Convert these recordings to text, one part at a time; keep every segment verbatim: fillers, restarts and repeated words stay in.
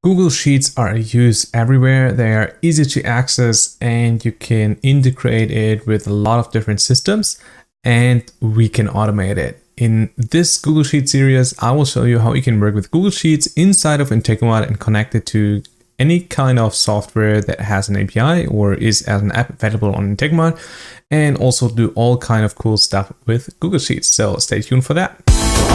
Google Sheets are used everywhere. They are easy to access and you can integrate it with a lot of different systems and we can automate it. In this Google Sheets series, I will show you how you can work with Google Sheets inside of Integromat and connect it to any kind of software that has an A P I or is as an app available on Integromat, and also do all kind of cool stuff with Google Sheets. So stay tuned for that.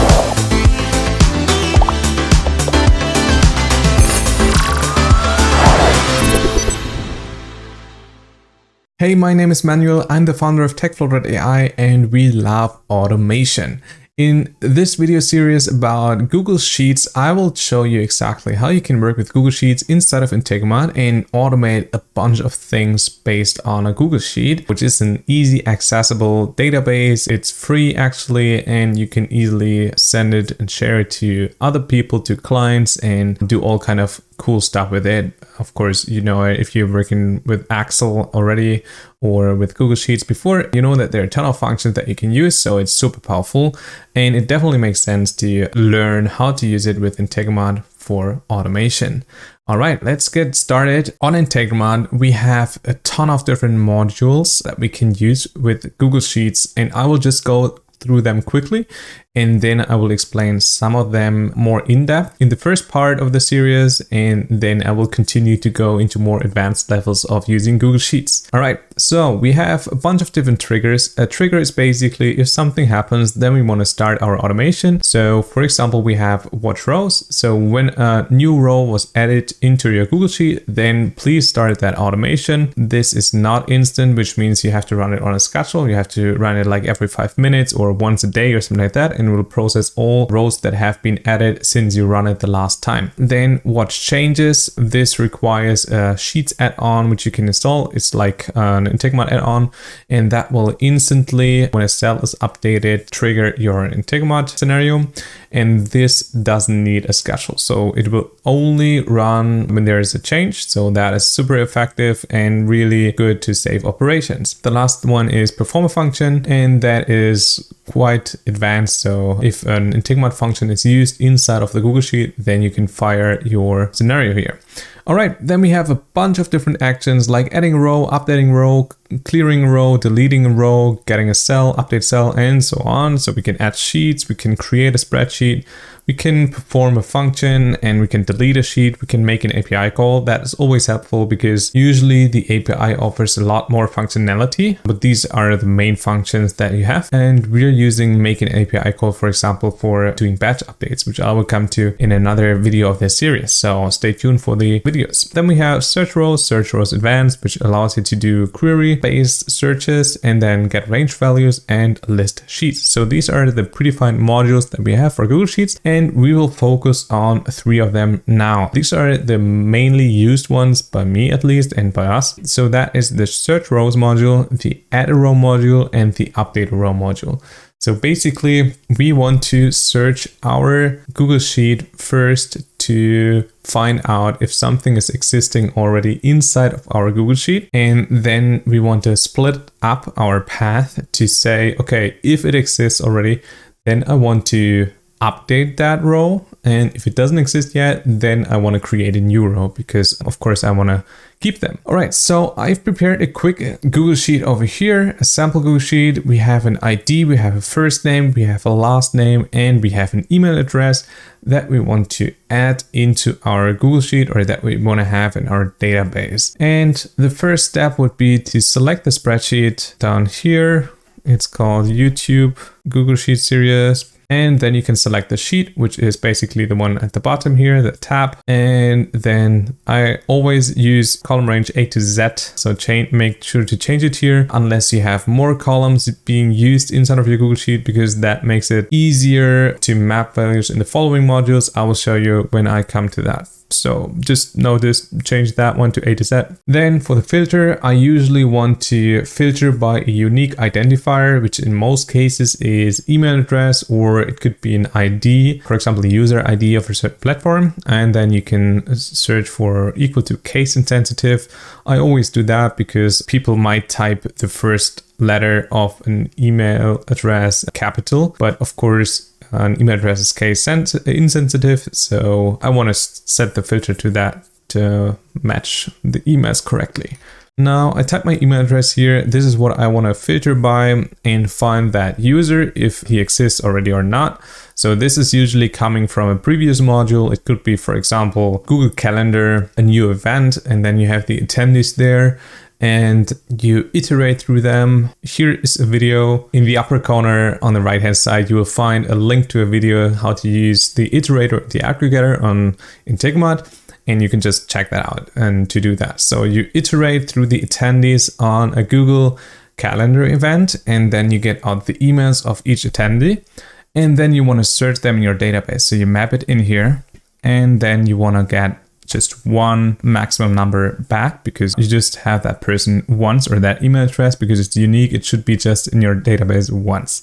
Hey, my name is Manuel. I'm the founder of Techflow dot A I and we love automation. In this video series about Google Sheets, I will show you exactly how you can work with Google Sheets inside of Integromat and automate a bunch of things based on a Google Sheet, which is an easy accessible database. It's free actually, and you can easily send it and share it to other people, to clients, and do all kind of cool stuff with it. Of course, you know, if you're working with Excel already or with Google Sheets before, you know that there are a ton of functions that you can use, so it's super powerful. And it definitely makes sense to learn how to use it with Integromat for automation. All right, let's get started. On Integromat, we have a ton of different modules that we can use with Google Sheets, and I will just go through them quickly, and then I will explain some of them more in depth in the first part of the series, and then I will continue to go into more advanced levels of using Google Sheets. All right, so we have a bunch of different triggers. A trigger is basically if something happens, then we want to start our automation. So for example, we have watch rows. So when a new row was added into your Google Sheet, then please start that automation. This is not instant, which means you have to run it on a schedule. You have to run it like every five minutes or once a day or something like that, and it will process all rows that have been added since you run it the last time. Then watch changes. This requires a Sheets add-on which you can install. It's like an Integromat add-on, and that will instantly, when a cell is updated, trigger your Integromat scenario. And this doesn't need a schedule, so it will only run when there is a change. So that is super effective and really good to save operations. The last one is perform a function, and that is quite advanced. So if an Integromat function is used inside of the Google Sheet, then you can fire your scenario here. All right, then we have a bunch of different actions like adding a row, updating row, clearing a row, deleting a row, getting a cell, update cell, and so on. So we can add sheets, we can create a spreadsheet, we can perform a function, and we can delete a sheet. We can make an A P I call. That is always helpful because usually the A P I offers a lot more functionality, but these are the main functions that you have. And we're using make an A P I call, for example, for doing batch updates, which I will come to in another video of this series. So stay tuned for the videos. Then we have search rows, search rows advanced, which allows you to do query-based searches and then get range values and list sheets. So these are the predefined modules that we have for Google Sheets, and we will focus on three of them now. These are the mainly used ones by me at least and by us. So that is the search rows module, the add a row module, and the update a row module. So basically, we want to search our Google Sheet first to find out if something is existing already inside of our Google Sheet. And then we want to split up our path to say, okay, if it exists already, then I want to update that row. And if it doesn't exist yet, then I want to create a new row because of course I want to keep them. All right, so I've prepared a quick Google Sheet over here, a sample Google Sheet. We have an I D, we have a first name, we have a last name, and we have an email address that we want to add into our Google Sheet or that we want to have in our database. And the first step would be to select the spreadsheet down here. It's called YouTube Google Sheet series. And then you can select the sheet, which is basically the one at the bottom here, the tab. And then I always use column range A to Z. So change, make sure to change it here unless you have more columns being used inside of your Google Sheet, because that makes it easier to map values in the following modules. I will show you when I come to that. So just notice, change that one to A to Z. Then for the filter, I usually want to filter by a unique identifier, which in most cases is email address, or it could be an I D, for example, the user I D of a certain platform. And then you can search for equal to case insensitive. I always do that because people might type the first letter of an email address capital, but of course, an email address is case insensitive, so I want to set the filter to that to match the emails correctly. Now I type my email address here. This is what I want to filter by and find that user if he exists already or not. So this is usually coming from a previous module. It could be, for example, Google Calendar, a new event, and then you have the attendees there and you iterate through them. Here is a video. In the upper corner on the right hand side, you will find a link to a video how to use the Iterator, the aggregator on Integromat. And you can just check that out and to do that. So you iterate through the attendees on a Google Calendar event, and then you get out the emails of each attendee. And then you want to search them in your database. So you map it in here, and then you want to get just one maximum number back because you just have that person once, or that email address, because it's unique. It should be just in your database once.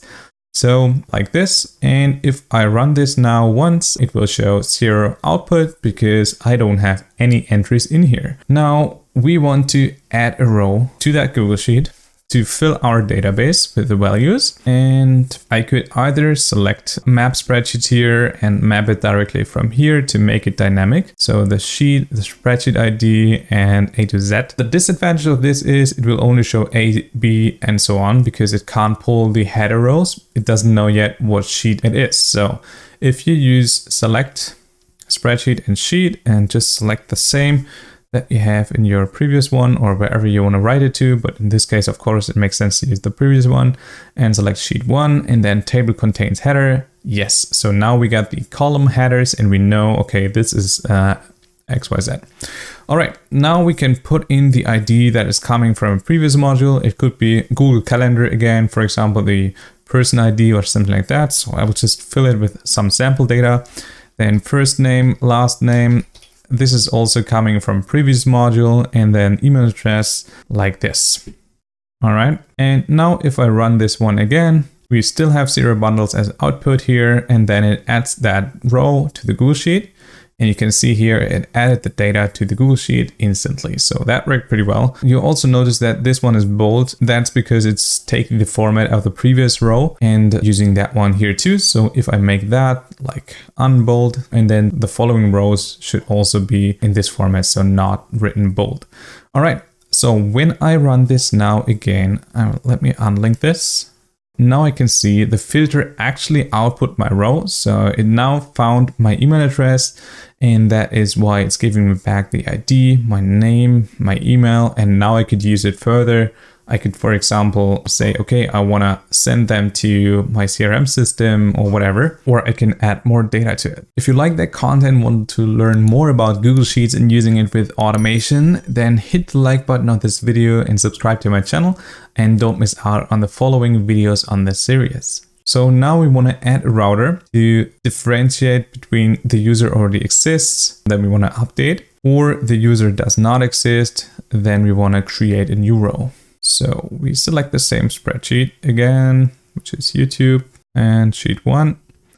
So like this, and if I run this now once, it will show zero output because I don't have any entries in here. Now we want to add a row to that Google Sheet to fill our database with the values. And I could either select map spreadsheet here and map it directly from here to make it dynamic. So the sheet, the spreadsheet I D, and A to Z. The disadvantage of this is it will only show A, B, and so on because it can't pull the header rows. It doesn't know yet what sheet it is. So if you use select spreadsheet and sheet and just select the same that you have in your previous one or wherever you want to write it to. But in this case, of course, it makes sense to use the previous one and select sheet one and then table contains header. Yes. So now we got the column headers and we know, okay, this is uh, X Y Z. All right. Now we can put in the I D that is coming from a previous module. It could be Google Calendar again, for example, the person I D or something like that. So I will just fill it with some sample data. Then first name, last name. This is also coming from previous module, and then email address like this. All right. And now if I run this one again, we still have zero bundles as output here, and then it adds that row to the Google Sheet. And you can see here, it added the data to the Google Sheet instantly. So that worked pretty well. You also notice that this one is bold. That's because it's taking the format of the previous row and using that one here too. So if I make that like unbold, and then the following rows should also be in this format, so not written bold. All right. So when I run this now again, uh, let me unlink this. Now I can see the filter actually output my row. So it now found my email address, and that is why it's giving me back the I D, my name, my email, and now I could use it further. I could, for example, say, okay, I want to send them to my C R M system or whatever, or I can add more data to it. If you like that content, want to learn more about Google Sheets and using it with automation, then hit the like button on this video and subscribe to my channel, and don't miss out on the following videos on this series. So now we want to add a router to differentiate between the user already exists, then we want to update, or the user does not exist, then we want to create a new row. So we select the same spreadsheet again, which is YouTube and sheet one.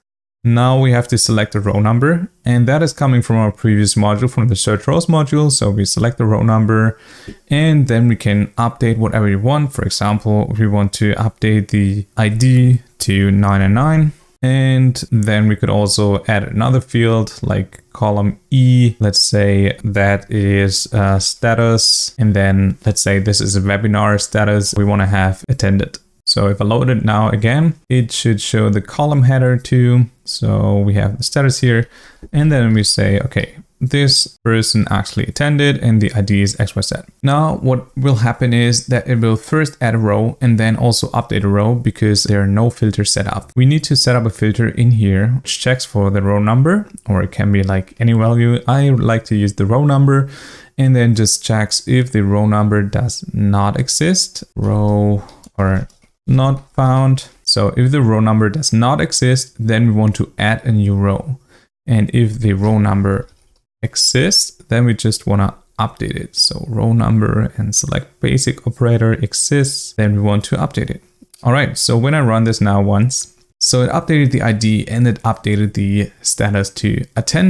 Now we have to select a row number, and that is coming from our previous module, from the search rows module. So we select the row number, and then we can update whatever you want. For example, we want to update the I D to nine nine nine. And then we could also add another field like column E. Let's say that is uh, status. And then let's say this is a webinar status we want to have attended. So if I load it now again, it should show the column header too. So we have the status here. And then we say, okay, this person actually attended and the I D is X Y Z. Now what will happen is that it will first add a row and then also update a row because there are no filters set up. We need to set up a filter in here which checks for the row number, or it can be like any value. I like to use the row number, and then just checks if the row number does not exist, row or not found. So if the row number does not exist, then we want to add a new row. And if the row number exists, then we just want to update it. So row number and select basic operator exists, then we want to update it. All right, so when I run this now once, so it updated the I D and it updated the status to attended.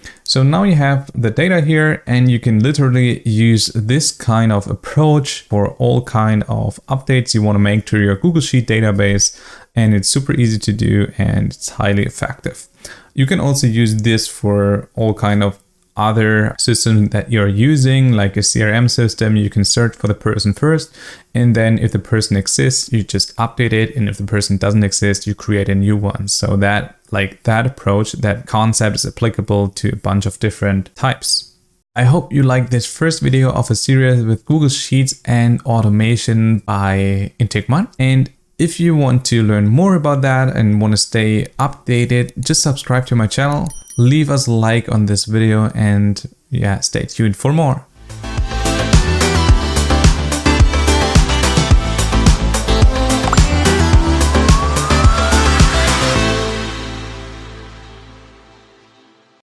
So now you have the data here, and you can literally use this kind of approach for all kind of updates you want to make to your Google Sheet database. And it's super easy to do, and it's highly effective. You can also use this for all kind of other systems that you're using, like a C R M system. You can search for the person first, and then if the person exists, you just update it, and if the person doesn't exist, you create a new one. So that like that approach, that concept is applicable to a bunch of different types. I hope you like this first video of a series with Google Sheets and automation by Integromat. And if you want to learn more about that and want to stay updated, just subscribe to my channel, leave us a like on this video, and yeah, stay tuned for more.